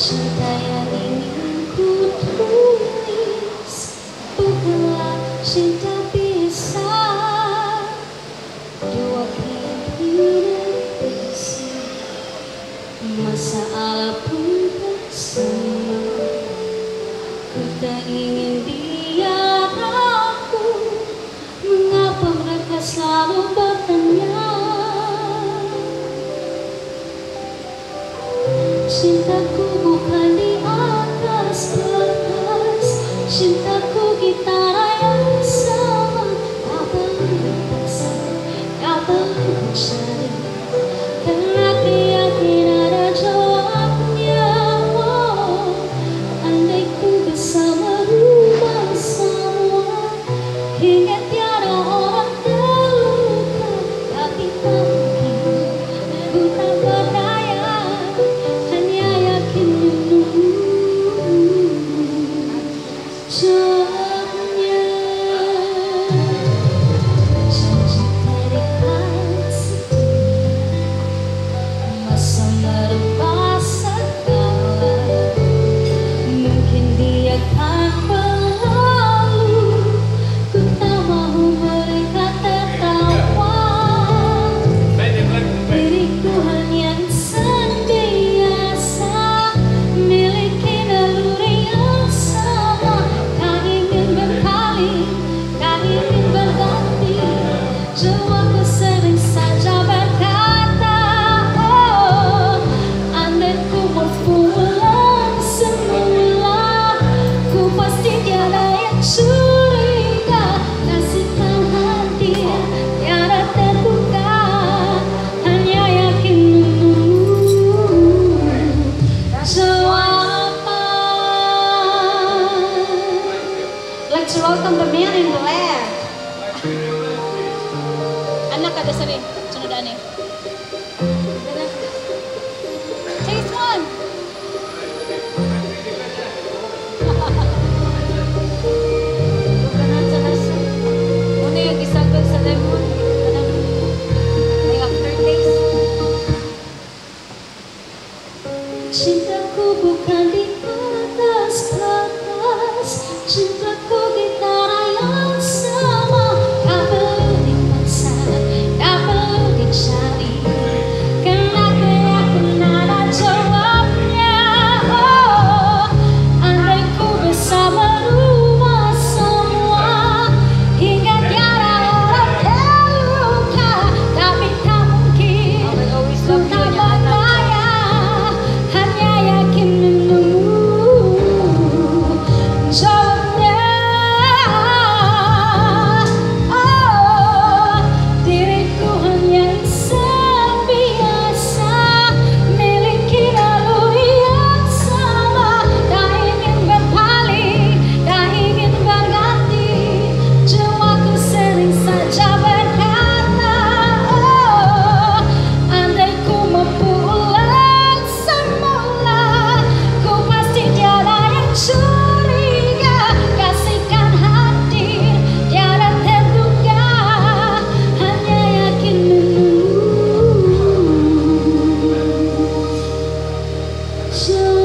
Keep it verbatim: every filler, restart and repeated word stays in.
Cinta yang ingin ku tulis bukanlah cinta biasa. Dua keinginan bersih, masalah pun bersama. Ku tak ingin dia ragu, mengapa mereka selalu bertanya. Cintaku bukan di atas kertas, cintaku gitar yang sama. Tak perlu dipaksa, tak perlu mencari, karena yakin ada jawabnya. Oh, andai ku bisa merubah semua hingga tiada orang terluka, tapi tak mungkin, ku tak berdaya. Hanya yakin menunggu jawabnya. Janji terikat setia, masa merubah segala. Mungkin dia akan berlalu, ku tak mau mereka tertawa. Diriku hanya insan biasa, miliki naluri yang sama. Tak ingin berpaling, tak ingin berganti. Jiwaku sering saja berkata, oh, andai ku berpulang semula, ku pasti tiada yang curiga. Kasihkan hati tiada terbuka, hanya yakin menunggu jawaban. Like to welcome the man in black. Anak ada sering sunodaan eh. Taste one. Bukanan sa lasa. Muna yung gisagol sa lemon. Kanang may aftertaste. Cintaku bukan di atas kertas, cintaku gitar yang sama. Tak perlu dipaksa, tak perlu dicari, karena yakin ada jawabnya. Oh, andai ku bisa merubah semua hingga tiada orang terluka, tapi tak mungkin, ku tak berdaya. Hanya yakin menunggu jawabnya. Oh, diriku hanya insan biasa, miliki naluri yang sama. Tak ingin berpaling, tak ingin berganti. Jiwaku sering saja berkata, oh, andai ku mampu ulang semula, ku pasti tiada yang curiga. Kasihkan hati tiada terduga, hanya yakin menunggu jawabnya.